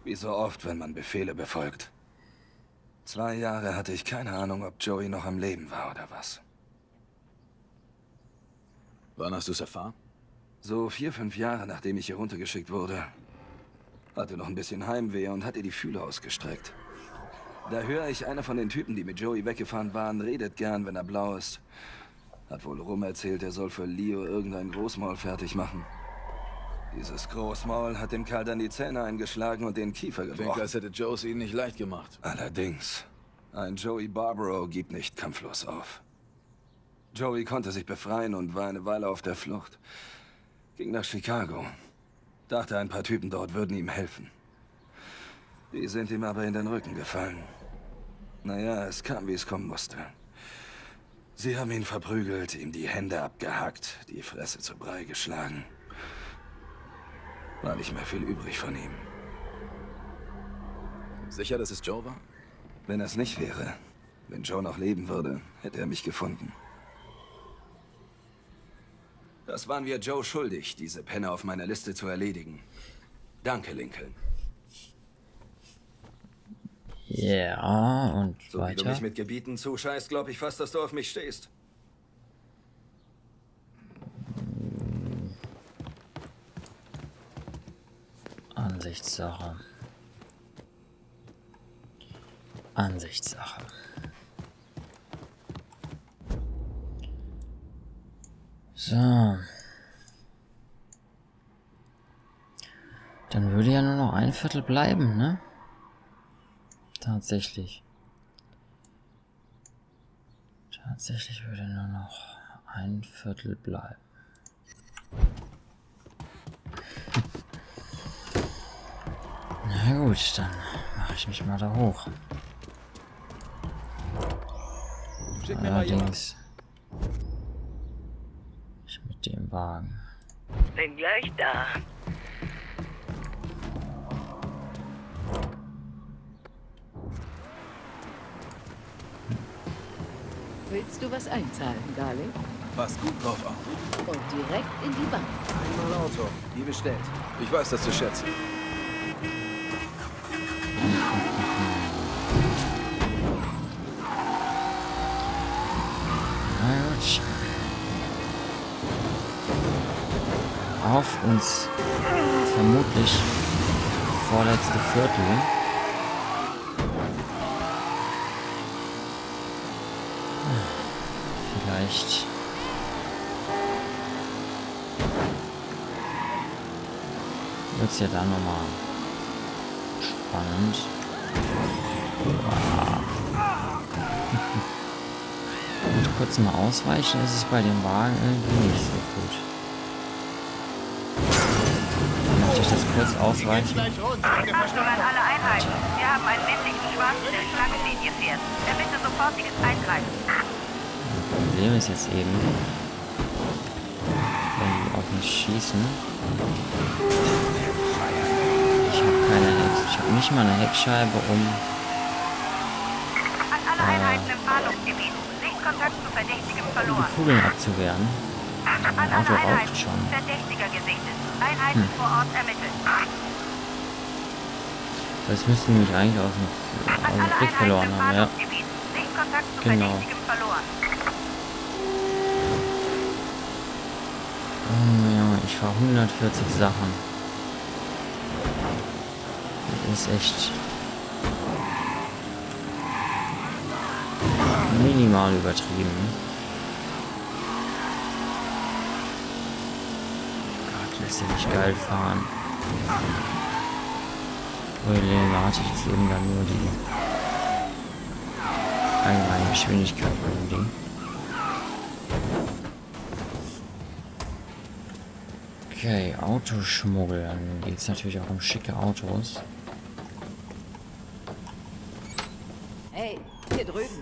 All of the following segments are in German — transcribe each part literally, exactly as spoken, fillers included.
Wie so oft, wenn man Befehle befolgt. Zwei Jahre hatte ich keine Ahnung, ob Joey noch am Leben war oder was. Wann hast du es erfahren? So vier, fünf Jahre, nachdem ich hier runtergeschickt wurde. Hatte noch ein bisschen Heimweh und hatte die Fühler ausgestreckt. Da höre ich, einer von den Typen, die mit Joey weggefahren waren, redet gern, wenn er blau ist. Hat wohl rumerzählt, er soll für Leo irgendein Großmaul fertig machen. Dieses Großmaul hat dem Kerl dann die Zähne eingeschlagen und den Kiefer gebrochen. Klingt, als hätte Joe es ihnen nicht leicht gemacht. Allerdings. Ein Joey Barbaro gibt nicht kampflos auf. Joey konnte sich befreien und war eine Weile auf der Flucht. Ging nach Chicago. Dachte, ein paar Typen dort würden ihm helfen. Die sind ihm aber in den Rücken gefallen. Naja, es kam, wie es kommen musste. Sie haben ihn verprügelt, ihm die Hände abgehackt, die Fresse zu Brei geschlagen. War nicht mehr viel übrig von ihm. Sicher, dass es Joe war? Wenn es nicht wäre, wenn Joe noch leben würde, hätte er mich gefunden. Das waren wir Joe schuldig, diese Penner auf meiner Liste zu erledigen. Danke, Lincoln. Ja, und so weiter. Wie du mich mit Gebieten zuscheißt, glaube ich fast, dass du auf mich stehst. Ansichtssache. Ansichtssache. So. Dann würde ja nur noch ein Viertel bleiben, ne? Tatsächlich. Tatsächlich würde nur noch ein Viertel bleiben. Na gut, dann mache ich mich mal da hoch. Allerdings ich mit dem Wagen. Bin gleich da. Willst du was einzahlen, Darling? Passt gut drauf auf. Und direkt in die Bank. Einmal Auto. Wie bestellt. Ich weiß das zu schätzen. Na gut. Auf uns vermutlich vorletzte Viertel. Vielleicht wird es ja dann nochmal spannend. Und kurz mal ausweichen ist es bei dem Wagen irgendwie nicht so gut. Dann möchte ich das kurz ausweichen. Achtung an alle Einheiten. Wir haben einen männlichen Schwarzen, der Schlangenlinie fährt. Er bitte sofortiges Eingreifen. Das Problem ist jetzt eben, wenn die auf mich schießen. Ich habe keine Heck, ich habe nicht mal eine Heckscheibe, um An alle Einheiten im Fahndungsgebiet. Sichtkontakt zu Verdächtigem die verloren. Kugeln abzuwehren. An Mein alle Auto raucht Einheiten. schon. Verdächtiger gesichtet. Einheiten Hm. vor Ort ermitteln. Das müssten nämlich eigentlich aus dem, aus An dem alle Blick Einheiten verloren im haben, ja. Fahndungsgebiet. Sichtkontakt zu Genau. Verdächtigem verloren. Oh, ja, ich fahre hundertvierzig Sachen. Das ist echt minimal übertrieben. Gott, lässt er mich geil fahren. Problematisch ist eben dann nur die allgemeine Geschwindigkeit bei dem Ding. Okay, Autoschmuggel. Dann geht es natürlich auch um schicke Autos. Hey, hier drüben.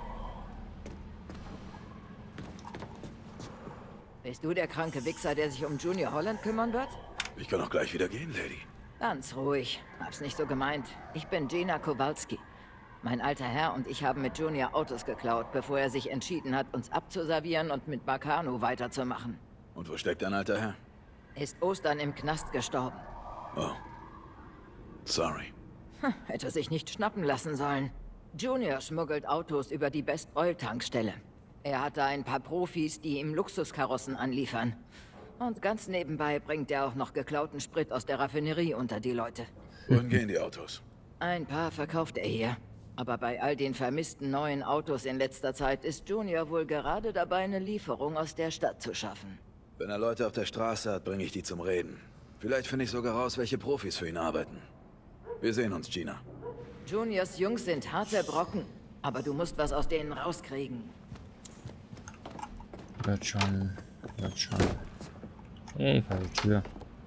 Bist du der kranke Wichser, der sich um Junior Holland kümmern wird? Ich kann auch gleich wieder gehen, Lady. Ganz ruhig. Hab's nicht so gemeint. Ich bin Gina Kowalski. Mein alter Herr und ich haben mit Junior Autos geklaut, bevor er sich entschieden hat, uns abzuservieren und mit Marcano weiterzumachen. Und wo steckt dein alter Herr? Ist Ostern im Knast gestorben. Oh. Sorry. Hm, hätte sich nicht schnappen lassen sollen. Junior schmuggelt Autos über die Best Oil Tankstelle. Er hat da ein paar Profis, die ihm Luxuskarossen anliefern. Und ganz nebenbei bringt er auch noch geklauten Sprit aus der Raffinerie unter die Leute. Wohin gehen die Autos? Ein paar verkauft er hier. Aber bei all den vermissten neuen Autos in letzter Zeit ist Junior wohl gerade dabei, eine Lieferung aus der Stadt zu schaffen. Wenn er Leute auf der Straße hat, bringe ich die zum Reden. Vielleicht finde ich sogar raus, welche Profis für ihn arbeiten. Wir sehen uns, Gina. Juniors Jungs sind harte Brocken, aber du musst was aus denen rauskriegen. Wird schon, wird schon. Hey, vor die Tür.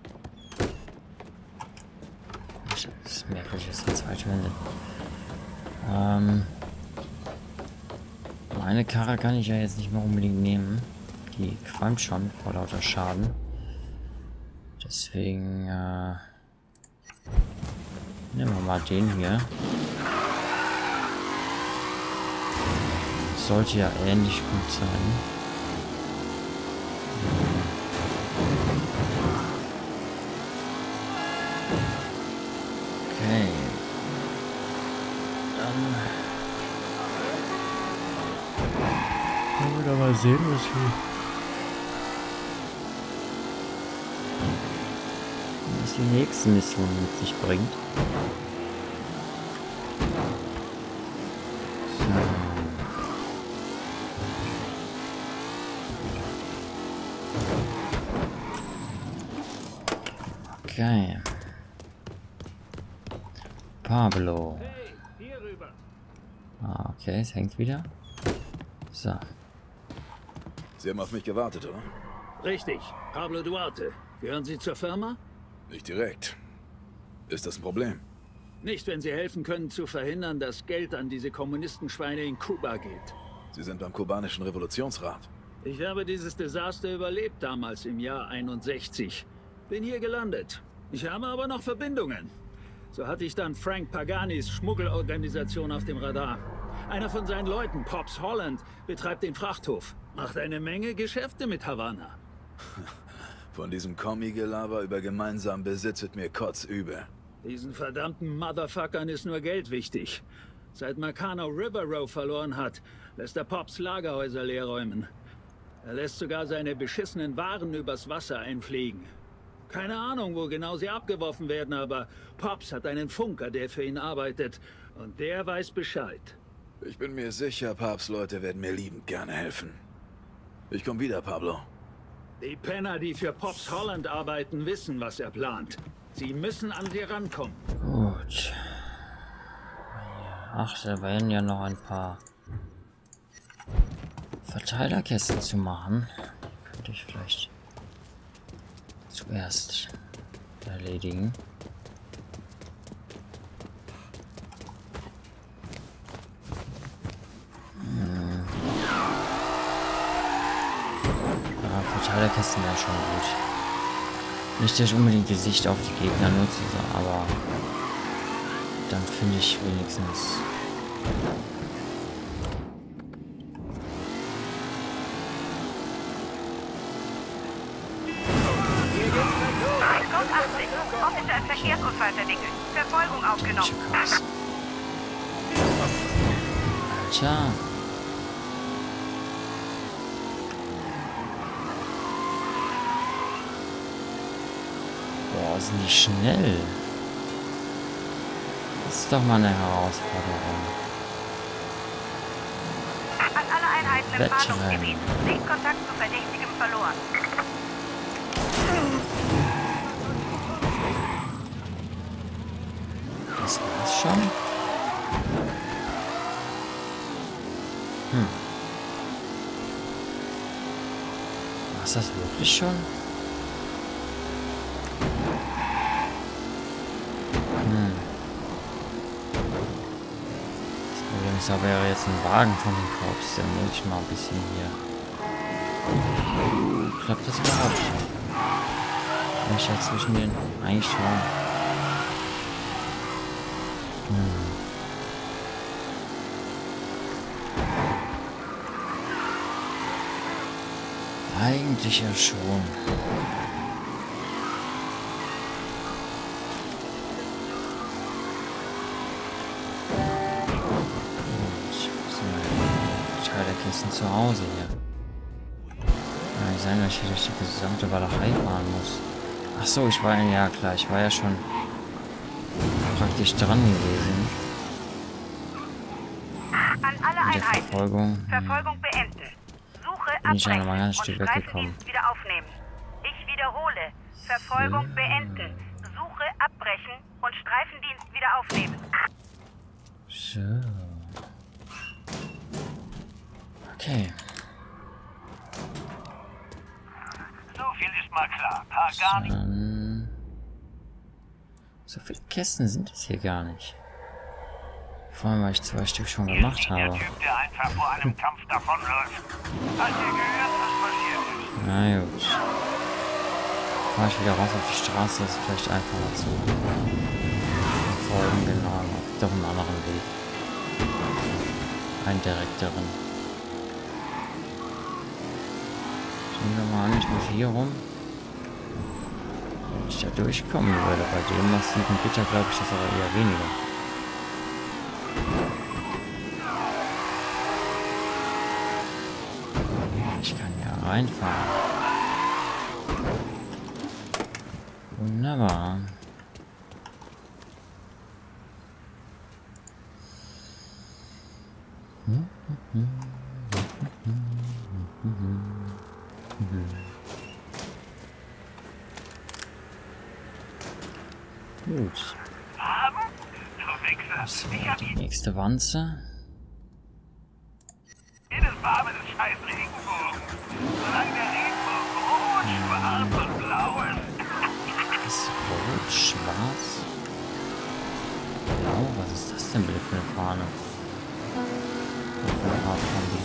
Das ist merkwürdig, dass jetzt falsch wendet. Ähm, meine Karre kann ich ja jetzt nicht mehr unbedingt nehmen. Die qualmt schon vor lauter Schaden. Deswegen, äh, nehmen wir mal den hier. Sollte ja ähnlich gut sein. Okay. Dann können wir da mal sehen, was hier was die nächste Mission mit sich bringt. So. Okay. Pablo. Ah, okay, es hängt wieder. So. Sie haben auf mich gewartet, oder? Richtig. Pablo Duarte. Gehören Sie zur Firma? Nicht direkt. Ist das ein Problem? Nicht, wenn Sie helfen können, zu verhindern, dass Geld an diese Kommunistenschweine in Kuba geht. Sie sind beim kubanischen Revolutionsrat. Ich habe dieses Desaster überlebt damals im Jahr einundsechzig. Bin hier gelandet. Ich habe aber noch Verbindungen. So hatte ich dann Frank Paganis Schmuggelorganisation auf dem Radar. Einer von seinen Leuten, Pops Holland, betreibt den Frachthof. Macht eine Menge Geschäfte mit Havanna. Von diesem Kommi-Gelaber über gemeinsamen Besitz wird mir kotzübel. Diesen verdammten Motherfuckern ist nur Geld wichtig. Seit Marcano River Row verloren hat, lässt er Pops Lagerhäuser leerräumen. Er lässt sogar seine beschissenen Waren übers Wasser einfliegen. Keine Ahnung, wo genau sie abgeworfen werden, aber Pops hat einen Funker, der für ihn arbeitet. Und der weiß Bescheid. Ich bin mir sicher, Papstleute werden mir liebend gerne helfen. Ich komme wieder, Pablo. Die Penner, die für Pops Holland arbeiten, wissen, was er plant. Sie müssen an sie rankommen. Gut. Ach, da werden ja noch ein paar Verteilerkästen zu machen. Könnte ich vielleicht zuerst erledigen. Hm. Ja, Verteilerkästen wäre schon gut. Nicht, dass ich unbedingt die Sicht auf die Gegner nutze, aber dann finde ich wenigstens achtzig. Officer im Verkehrsunfall verwickelt. Verfolgung aufgenommen. Alter. Boah, sind die schnell. Das ist doch mal eine Herausforderung. An alle Einheiten im Fahndungsgebiet. Sichtkontakt zu Verdächtigem verloren. Das war's schon? Hm. War's das wirklich schon? Hm. Das Problem ist aber ja jetzt ein Wagen von den Cops. Da muss ich mal ein bisschen hier. Klappt das überhaupt? Wenn ich jetzt zwischen den. Eigentlich schon. Eigentlich ja schon. Kisten zu Hause hier. Kann nicht sein, dass ich hier durch die gesamte Walachei fahren muss. Ach so, ich war ja klar, ich war ja schon praktisch dran gewesen. An alle Mit der Einheiten. Verfolgung. Verfolgung beenden. Suche Bin ich ja noch abbrechen mal ein und Stück weggekommen. Streifendienst wieder aufnehmen. Ich wiederhole. Verfolgung So. beenden. Suche abbrechen und Streifendienst wieder aufnehmen. So. Okay. So viel ist mal klar. Paar Dann... So viele Kästen sind es hier gar nicht. Vor allem, weil ich zwei Stück schon gemacht Der habe. Typ, der einfach vor einem Kampf davonläuft. Hat ihr gehört, was passiert ist? Na gut. Fahre ich wieder raus auf die Straße, das ist vielleicht einfacher zu verfolgen, genau. Doch einen anderen Weg. Einen direkteren. Schauen wir mal an, ich muss hier rum. Wenn ich da durchkommen würde, bei dem massiven Gitter glaube ich das aber eher weniger. Ich kann ja reinfahren. Wunderbar. Gut. Das war die nächste Wanze. Jedes Farbe des scheiß Regenbogen. Solange der Regenbogen rot, schwarz und blau ist. Das ist rot, schwarz, blau. Was ist das denn bitte für eine Fahne? Was für eine Farbkombi?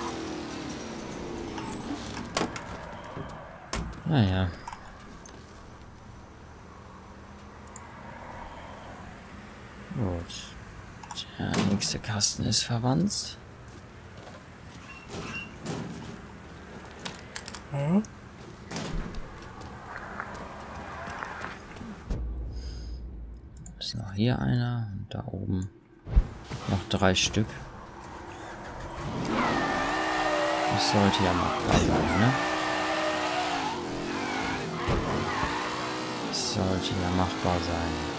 Naja. Gut. Der nächste Kasten ist verwandt. Hm? Ist noch hier einer und da oben noch drei Stück. Das sollte ja machbar sein, ne? Das sollte ja machbar sein.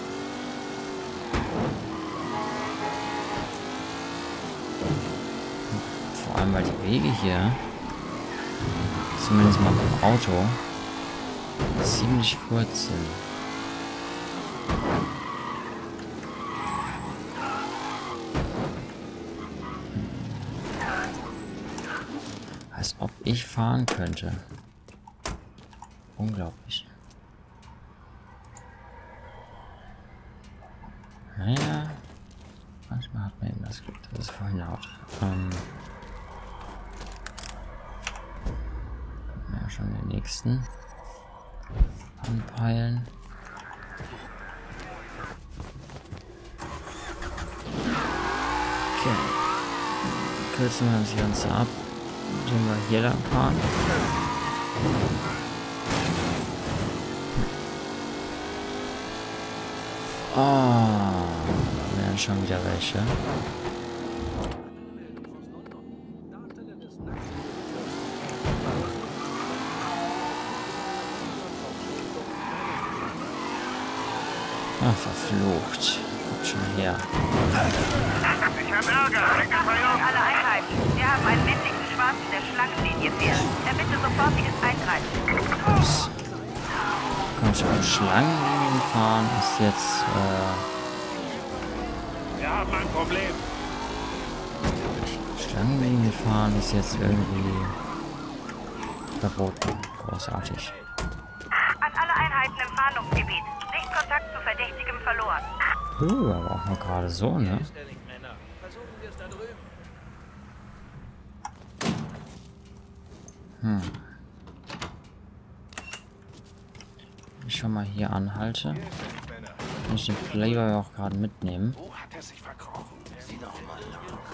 Vor allem, weil die Wege hier, zumindest mal beim Auto, ziemlich kurz sind. Als ob ich fahren könnte. Unglaublich. Naja, manchmal hat man eben das Glück, dass es vorhin laut. Ähm, können wir ja schon den nächsten anpeilen. Okay. Kürzen wir das Ganze ab, indem wir hier lang fahren. Oh, da wären schon wieder welche. Ah, verflucht. Kommt schon her. Ich hab Ärger. Achtung, alle Einheiten. Wir haben einen männlichen Schwarzen, der Schlangenlinie fährt. Er bitte sofortiges Eingreifen. Ups. Komm schon, Schlangenlinien fahren ist jetzt, äh... Wir haben ein Problem. Schlangenlinien fahren ist jetzt irgendwie verboten. Großartig. An alle Einheiten im Fahndungsgebiet. Sichtkontakt zu Verdächtigem verloren. Uh, aber auch mal gerade so, ne? Hm. Wenn ich schon mal hier anhalte, kann ich den Playboy auch gerade mitnehmen. Wo hat er sich verkrochen? Sieh doch mal.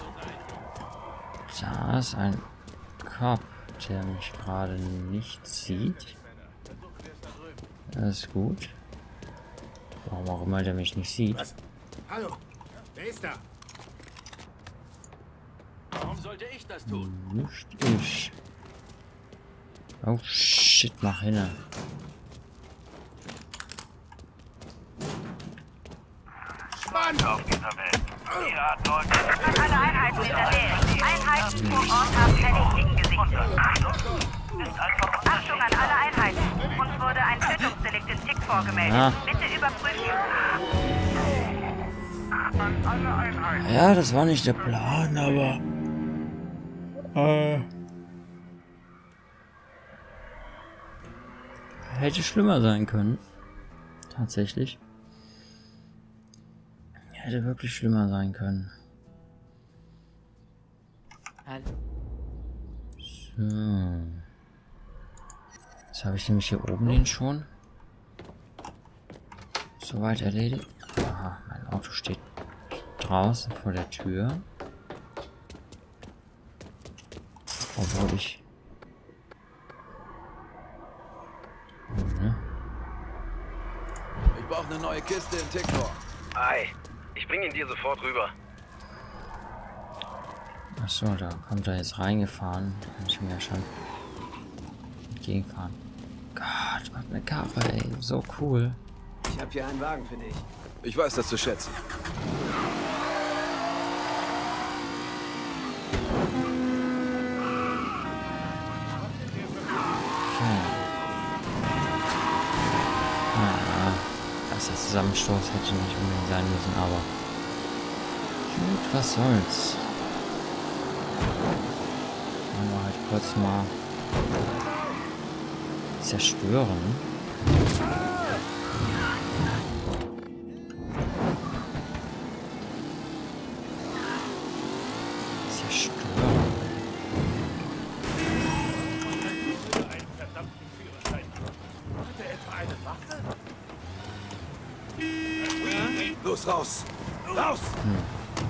Da ist ein Cop, der mich gerade nicht sieht. Das ist gut. Warum auch immer der mich nicht sieht. Was? Hallo, wer ist da? Warum sollte ich das tun? Nicht ich. Oh shit, mach hin. Mann auf dieser Welt. Ihr habt Leute. An alle Einheiten in der Nähe. Einheiten vor Ort haben Verdächtigen gesichtet. Achtung an alle Einheiten. Uns wurde ein Tötungsdelikt in Tick vorgemeldet. Ja. Bitte überprüfen. An alle Einheiten. Ja, das war nicht der Plan, aber... Äh... Hätte schlimmer sein können. Tatsächlich. Hätte wirklich schlimmer sein können. So. Jetzt habe ich nämlich hier oben den schon. Soweit erledigt. Aha, mein Auto steht draußen vor der Tür. Obwohl ich... Ne? Ich brauche eine neue Kiste in TikTok. Ei, ich bring ihn dir sofort rüber. Achso, da kommt er jetzt reingefahren. Da kann ich mir ja schon entgegenfahren. Gott, was eine Karre, ey. So cool. Ich habe hier einen Wagen für dich. Ich weiß das zu schätzen. Okay. Ah, dass der Zusammenstoß hätte nicht unbedingt sein müssen, aber gut, was soll's. Wollen wir halt kurz mal zerstören. Zerstören. Los, raus! Raus! Hm.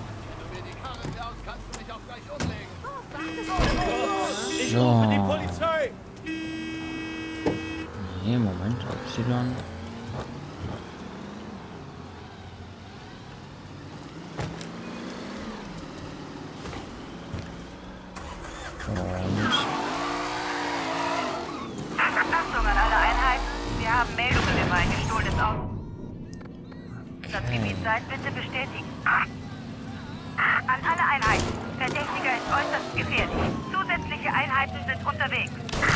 So. Nee, Moment, Y. Und Achtung an alle Einheiten. Wir haben Meldungen über ein gestohlenes Auto. Das Gebiet seid bitte bestätigen. An alle Einheiten. Verdächtiger ist äußerst gefährlich. Zusätzliche Einheiten sind unterwegs.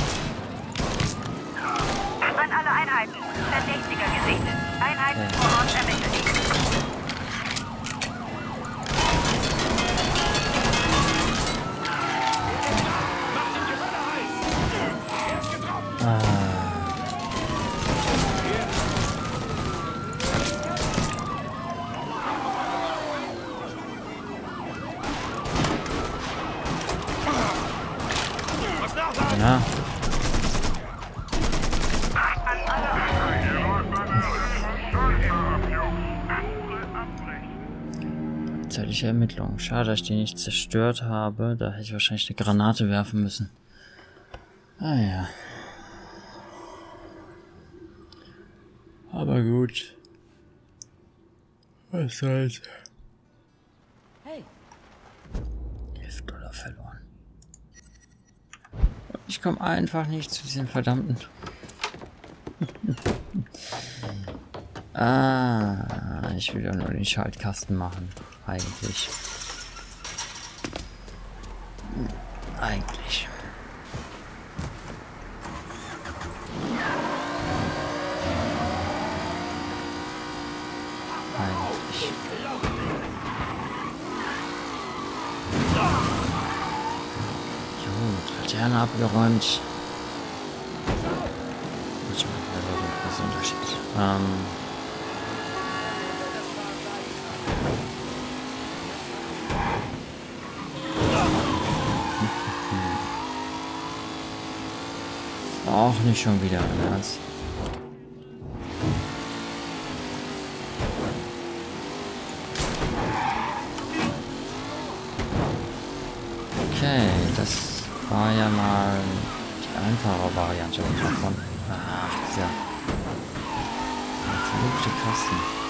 An alle Einheiten. Verdächtiger gesichtet. Einheiten Okay. vor Ort ermitteln. ja. Zeitliche Ermittlung. Schade, dass ich die nicht zerstört habe. Da hätte ich wahrscheinlich eine Granate werfen müssen. Ah ja. Aber gut. Was soll's. Hey. elf Dollar verloren. Ich komme einfach nicht zu diesen verdammten... ah, ich will ja nur den Schaltkasten machen. Eigentlich. Eigentlich. Eigentlich. Gut, Laterne abgeräumt. Was ist der Unterschied? Ähm... Auch nicht schon wieder im Ernst. Okay, das war ja mal die einfache Variante davon. Ach, dieser verfluchte Kasten.